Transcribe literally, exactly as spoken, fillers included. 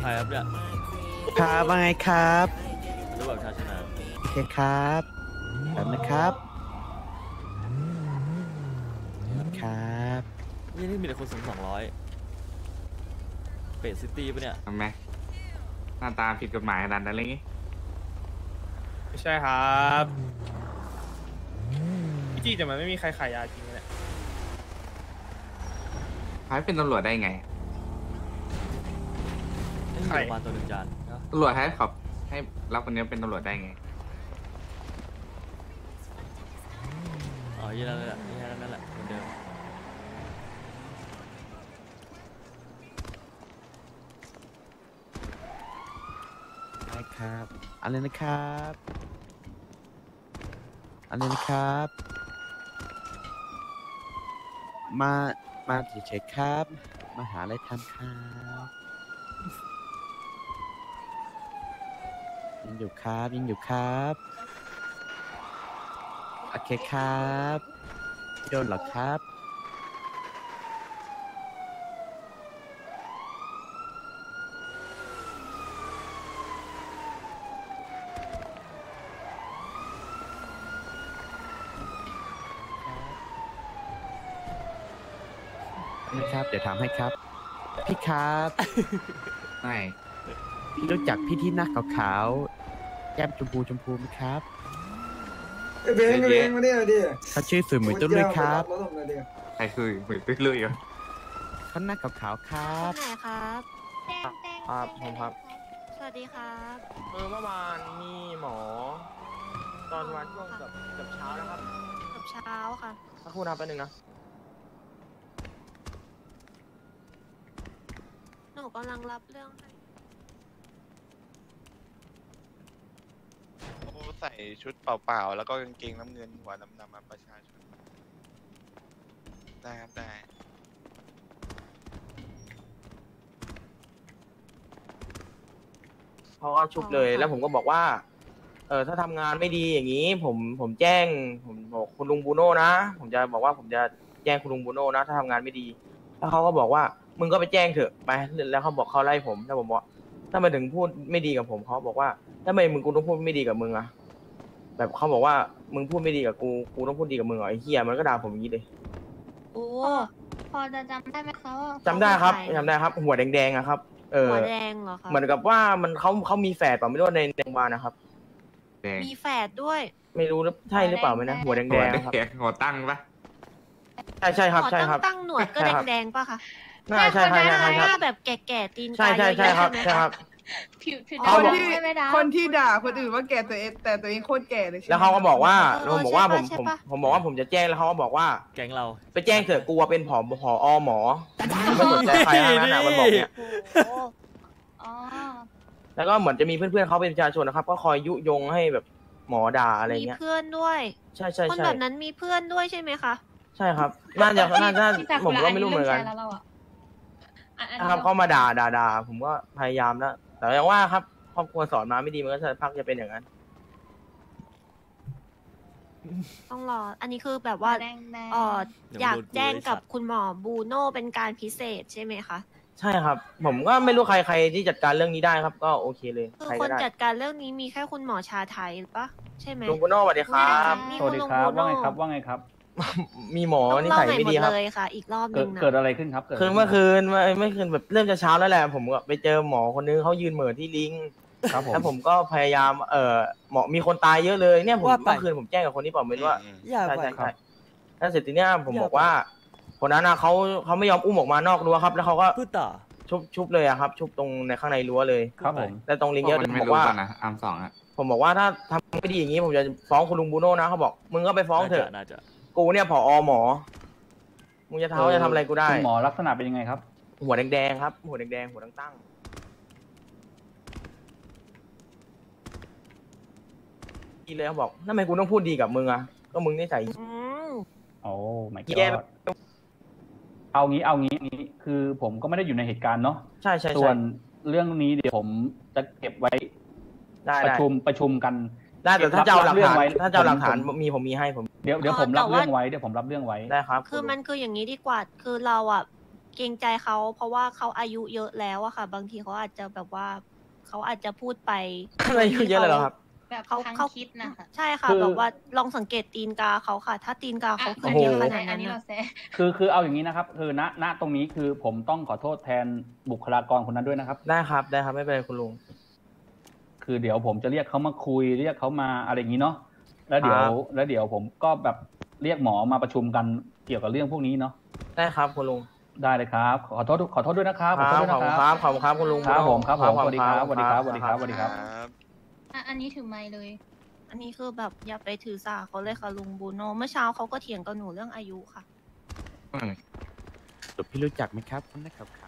ใครครับเนี่ยครับว่าไงครับรูปแบบชาชนะโอเคครับแบบนะครับครับยี่นี่มีแต่คนสูงสองร้อยเปรตซิตี้ปะเนี่ยทำไมหน้าตาผิดกฎหมายขนาดนั้นเลยไงไม่ใช่ครับพี่จี้แต่มันไม่มีใครขายยาจริงเลยพายเป็นตำรวจได้ไงไม่มีโรงพยาบาลตัวหนึ่งจานนะตำรวจให้เขาให้รับคนนี้เป็นตำรวจได้ไงอ๋อยี่นั่นแหละยี่นั่นแหละเหมือนเดิมได้ครับอะไรนะครับอะไรนะครับมามาเฉยๆครับมาหาอะไรทำครับยังอยู่ครับยังอยู่ครับโอเคครับโดนเหรอครับนะครับเดี๋ยวถามให้ครับพี่ครับไม่พี่รู้จักพี่ที่หน้าขาวๆแก้มชมพูชมพูไหมครับเบงเบงมาเนี่ยดิเขาชื่อสุยเหมือนตุ้นเลยครับใครคือเหมือนตื้อเลยเหรอเขาหน้าขาวๆครับไหนครับแจ้งแจ้งครับผมครับสวัสดีครับเออเมื่อวานมีหมอ ตอนประมาณช่วงกับกับเช้านะครับกับเช้าค่ะสักครู่นะแป๊บนึงนะหนูกำลังรับเรื่องให้ใส่ชุดเปล่าๆแล้วก็กางเกงน้ำเงินหัวดำๆมาประชาชนได้ครับได้เขาก็ชุบเลยแล้วผมก็บอกว่า เออถ้าทำงานไม่ดีอย่างนี้ ผมผมแจ้งผมบอกคุณลุงบูโน่นะผมจะบอกว่าผมจะแจ้งคุณลุงบูโน่นะถ้าทำงานไม่ดีแล้วเขาก็บอกว่ามึงก็ไปแจ้งเถอะไปแล้วเขาบอกเขาไล่ผมแล้วผมบอกถ้ามาถึงพูดไม่ดีกับผมเขาบอกว่าถ้าไม่มึงกูต้องพูดไม่ดีกับมึงอะแบบเขาบอกว่ามึงพูดไม่ดีกับกูกูต้องพูดดีกับมึงเหรอไอ้เหี้ยมันก็ด่าผมอย่างนี้เลยโอ้พอจะจำได้ไหมคะว่าจำได้ครับจำได้ครับ หัวแดงๆอะครับเออหัวแดงเหรอคะเหมือนกับว่ามันเขาเขามีแฝดเปล่าไม่รู้ในในโรงพยาบาลนะครับแดงมีแฝดด้วยไม่รู้ใช่หรือเปล่าไหมนะหัวแดงหัวๆครับแดงหัวตั้งปะใช่ใช่ครับหมอใช่ครับตั้งหนวดก็ใช่ครับแดงๆป่ะคะน่าใช่ใช่ใช่หใช่คน้ารับแบบแก่ๆตีนใช่ใช่ใช่ครับใช่ครับผิวผิวเขาดำบอกใช่ไหมดาคนที่ด่าคนอื่นว่าแก่ตัวเองแต่ตัวเองโคตรแก่เลยใช่ไหมแล้วเขาก็บอกว่าเอผอมบอกว่าผมใช่ผมปะผมบอกว่าผมจะแจ้งแล้วเขาก็บอกว่าแก๊งเราไปแจ้งเถอะกูว่าเป็นผอผอหมอไม่สนใจใครทั้งนั้นนะมันบอกเนี่ยโอ้โหอ๋อแล้วก็เหมือนจะมีเพื่อนๆเขาเป็นประชาชนนะครับ ก็คอยยุยงให้แบบหมอด่าอะไรมีเงี้ยเพื่อนด้วยใช่ใช่คนใช่แบบนั้นมีเพื่อนด้วยใช่ไหมคะใช่ครับน่าจะน่าจะผมก็ไม่รู้เหมือนกันนะครับเขามาด่าด่าด่าผมก็พยายามแล้วแต่อย่างว่าครับครอบครัวสอนมาไม่ดีมันก็จะพักจะเป็นอย่างนั้นต้องรอ อันนี้คือแบบว่าแดงแดงเอ่อเดี๋ยวอยากโดนกูแจ้งกับไอ้สัตว์คุณหมอบูโน่เป็นการพิเศษใช่ไหมคะใช่ครับ ผมก็ไม่รู้ใครใครที่จัดการเรื่องนี้ได้ครับ ก็โอเคเลยคือใครคก็นได้จัดการเรื่องนี้มีแค่คุณหมอชาไทยหรือปะใช่ไหมลุงปุโน่สวัสดีครับนี่สวัสดีณลุงครับโน่ว่าไงครับว่าไงครับมีหมอต้องนิเล่าสัยใหม่ไม่หมดีดครับเลยค่ะ อีกรอบหเกินึดงนะเกิดอะไรขึ้นครับเกิดคือเมื่อคืนไม่ไม่คืนแบบเริ่มจะเช้าแล้วแหละผมก็ไปเจอหมอคนนึงเขายืนเหม่อที่ลิงครับผมแล้วผมก็พยายามเออหมอมีคนตายเยอะเลยเนี่ยผมว่าไปเมื่อคืนผมแจ้งกับคนนี้เปล่าไม่รู้ว่าอืมอย่าใช่ไปใช่ใช่แล้วเสร็จทีเนี้ยผมบอกว่า คนนั้นนะเขาเขาไม่ยอมอุ้มออกมานอกรั้วครับ แล้วเขาก็พูดต่อชุบชุบเลยอะครับ ชุบตรงในข้างในรั้วเลยครับผมแล้วตรงลิงพเยวกอะมันผมไม่บอกรู้ว่ากันนะอัมสองอะผมบอกว่าถ้าทำไม่ดีอย่างนี้ผมจะฟ้องคุณลุงบูโน่นะเขาบอกมึงก็ไปฟ้องเถอะน่าจะกูเนี่ยผอหมอมึงจะเท้าจะทำอะไรกูได้คุณหมอลักษณะเป็นยังไงครับหัวแดงๆครับ หัวแดงๆหัวตั้งๆทีเลยเขาบอกทำไมกูต้องพูดดีกับมึงอ่ะก็มึงนิสัยอืมโอ้ไม่แย่ก็เอางี้เอางี้งี้ คือผมก็ไม่ได้อยู่ในเหตุการณ์เนาะใช่ใช่ส่ใช่วนเรื่องนี้เดี๋ยวผมจะเก็บไว้ได้ประได้ชุมประชุมกันได้แต่ถ้าจะเอาหลักเรื่องฐานไว้ถ้าจะเอาหลักฐานผมมีผมมีให้ผมเดี๋ยวเดี๋ยวผมรับเรื่องไว้เดี๋ยวผมรับเรื่องไว้ได้ครับคือมันคืออย่างนี้ดีกว่า คือเราอ่ะเกรงใจเขาเพราะว่าเขาอายุเยอะแล้วอะค่ะ บางทีเขาอาจจะแบบว่าเขาอาจจะพูดไปอายุเยอะเลยเหรอครับแบบเขาทางเขาคิดนะคะใช่ค่ะคือแบบว่าลองสังเกตตีนกาเขาค่ะ ถ้าตีนกาเขาขึ้นโอ้โหเยอะขนาดอันั้น นนี้น่ะเราแซ่คือคือเอาอย่างนี้นะครับ คือณณตรงนี้คือผมต้องขอโทษแทนบุคลากรคนนั้นด้วยนะครับได้ครับได้ครับไม่เป็นไรคุณลุงคือเดี๋ยวผมจะเรียกเขามาคุยเรียกเขามาอะไรอย่างนี้เนาะแล้วเดี๋ยวครับแล้วเดี๋ยวผมก็แบบเรียกหมอมาประชุมกันเกี่ยวกับเรื่องพวกนี้เนาะได้ครับคุณลุงได้เลยครับ ขอโทษขอโทษด้วยนะครับคขอรับโทษด้วยขอบนะคุณครับครับขอบคุณครับคุณลุงครับผมครับผมขอสวัสดีครับณสวัสดีครับสวัสดีครับสวัสดีครับครับอ่ะอันนี้ถือไม้เลยอันนี้คือแบบอย่าไปถือสาเขาเลยค่ะลุงบูโน่เมื่อเช้าเขาก็เถียงกับหนูเรื่องอายุค่ะอืมพี่รู้จักไหมครับคนนักข่าว